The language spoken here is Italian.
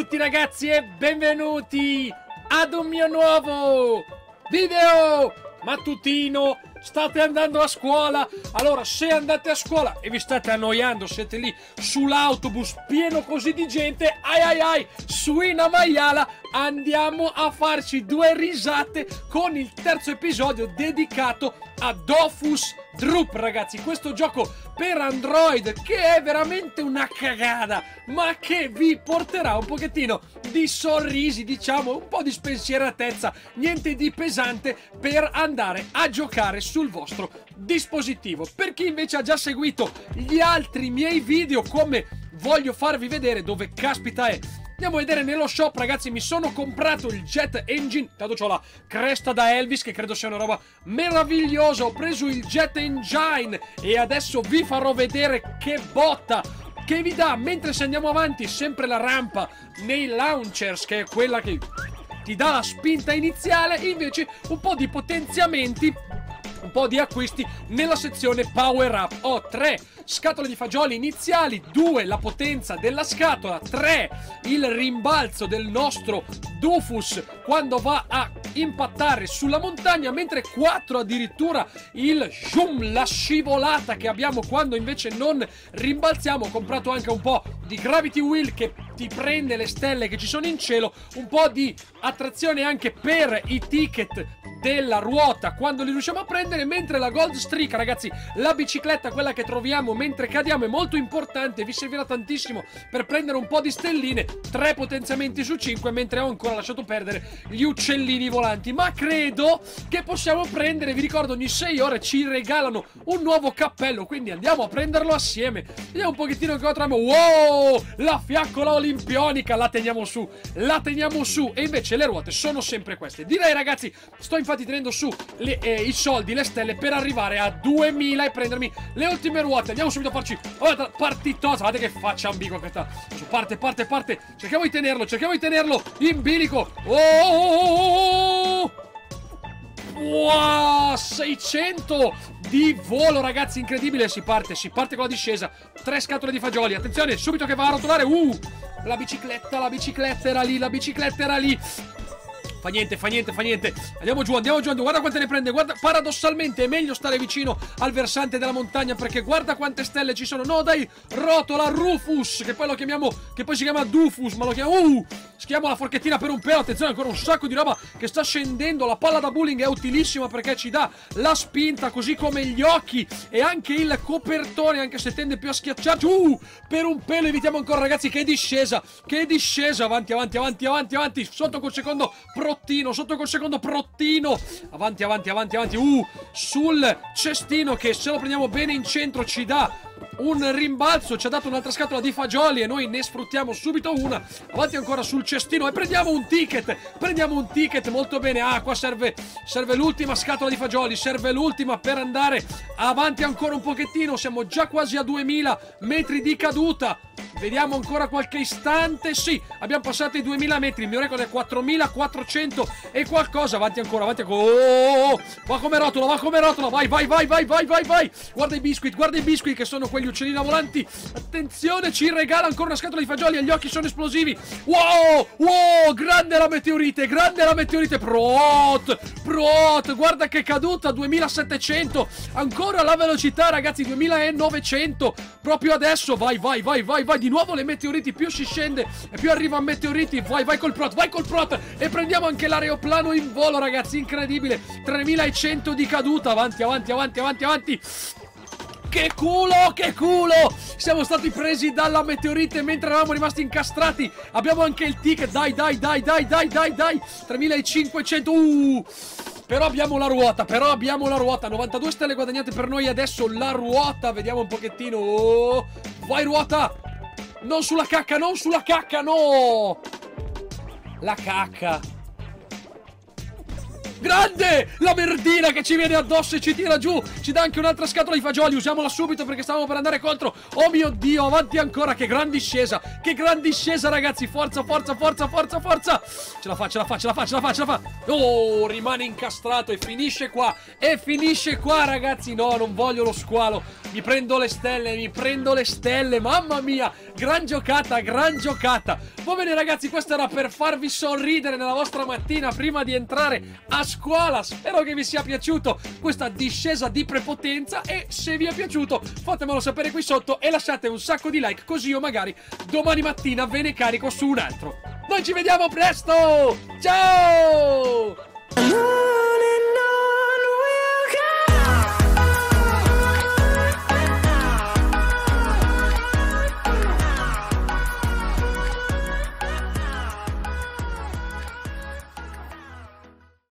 tutti ragazzi e benvenuti ad un mio nuovo video mattutino. State andando a scuola? Allora, se andate a scuola e vi state annoiando, siete lì sull'autobus pieno così di gente, su una maiala, andiamo a farci due risate con il terzo episodio dedicato a Dofus Drup, ragazzi. Questo gioco per Android che è veramente una cagata, ma che vi porterà un pochettino di sorrisi, diciamo, un po' di spensieratezza, niente di pesante per andare a giocare sul vostro dispositivo. Per chi invece ha già seguito gli altri miei video, come voglio farvi vedere dove caspita è, andiamo a vedere nello shop, ragazzi. Mi sono comprato il Jet Engine, tanto c'ho la cresta da Elvis che credo sia una roba meravigliosa. Ho preso il Jet Engine e adesso vi farò vedere che botta che vi dà mentre se andiamo avanti, sempre la rampa nei launchers, che è quella che ti dà la spinta iniziale, invece un po' di potenziamenti, un po' di acquisti nella sezione Power Up. Ho 3 scatole di fagioli iniziali, 2 la potenza della scatola, 3 il rimbalzo del nostro Dofus quando va a impattare sulla montagna, mentre 4 addirittura il zoom, la scivolata che abbiamo quando invece non rimbalziamo. Ho comprato anche un po' di Gravity Wheel che ti prende le stelle che ci sono in cielo, un po' di attrazione anche per i ticket della ruota quando li riusciamo a prendere, mentre la Gold Streak, ragazzi, la bicicletta, quella che troviamo mentre cadiamo, è molto importante, vi servirà tantissimo per prendere un po' di stelline. 3 potenziamenti su 5, mentre ho ancora lasciato perdere gli uccellini volanti, ma credo che possiamo prendere, vi ricordo, ogni 6 ore ci regalano un nuovo cappello, quindi andiamo a prenderlo assieme. Vediamo un pochettino che troviamo. Wow, la fiaccola olimpionica, la teniamo su, e invece le ruote sono sempre queste. Direi, ragazzi, sto infatti tenendo su i soldi, le stelle, per arrivare a 2000 e prendermi le ultime ruote. Andiamo subito a farci partitosa. Guardate che faccia ambigua questa. Parte. Cerchiamo di tenerlo in bilico. Wow, 600 di volo, ragazzi, incredibile. Si parte con la discesa. 3 scatole di fagioli. Attenzione, subito che va a rotolare. La bicicletta era lì. Fa niente. Andiamo giù. Guarda quante ne prende. Guarda, paradossalmente è meglio stare vicino al versante della montagna, perché guarda quante stelle ci sono. No, dai, rotola Rufus, che poi lo chiamiamo, che poi si chiama Dufus, ma lo chiamiamo schiamo la forchettina per un pelo. Attenzione, ancora un sacco di roba che sta scendendo. La palla da bowling è utilissima perché ci dà la spinta, così come gli occhi e anche il copertone, anche se tende più a schiacciarci. Per un pelo evitiamo ancora, ragazzi. Che discesa. Avanti. Sotto col secondo prottino. Avanti. Sul cestino, che se lo prendiamo bene in centro ci dà un rimbalzo, ci ha dato un'altra scatola di fagioli e noi ne sfruttiamo subito una. Avanti ancora sul cestino e prendiamo un ticket, molto bene. Qua serve l'ultima scatola di fagioli, serve l'ultima per andare avanti ancora un pochettino. Siamo già quasi a 2000 metri di caduta. Vediamo ancora qualche istante. Sì, abbiamo passato i 2000 metri. Il mio record è 4400 e qualcosa. Avanti ancora. Va come rotola. Vai. Guarda i biscuit che sono quegli uccellini volanti. Attenzione, ci regala ancora una scatola di fagioli e gli occhi sono esplosivi. Wow, grande la meteorite. Prot, guarda che caduta. 2700. Ancora la velocità, ragazzi, 2900. Proprio adesso. Vai. Di nuovo le meteoriti. Più si scende e più arriva a meteoriti. Vai col prot. E prendiamo anche l'aeroplano in volo, ragazzi, incredibile. 3100 di caduta. Avanti. Che culo! Siamo stati presi dalla meteorite mentre eravamo rimasti incastrati. Abbiamo anche il ticket. Dai. 3500. Però abbiamo la ruota. 92 stelle guadagnate per noi adesso. La ruota, vediamo un pochettino. Vai, ruota. Non sulla cacca, no. La cacca. Grande! La merdina che ci viene addosso e ci tira giù. Ci dà anche un'altra scatola di fagioli. Usiamola subito perché stavamo per andare contro. Oh mio Dio, avanti ancora. Che gran discesa, ragazzi. Forza. Ce la fa. Oh, rimane incastrato e finisce qua, ragazzi. No, non voglio lo squalo. Mi prendo le stelle, mamma mia, gran giocata, gran giocata. Va bene ragazzi, questo era per farvi sorridere nella vostra mattina prima di entrare a scuola. Spero che vi sia piaciuto questa discesa di prepotenza e se vi è piaciuto fatemelo sapere qui sotto e lasciate un sacco di like, così io magari domani mattina ve ne carico su un altro. Noi ci vediamo presto, ciao!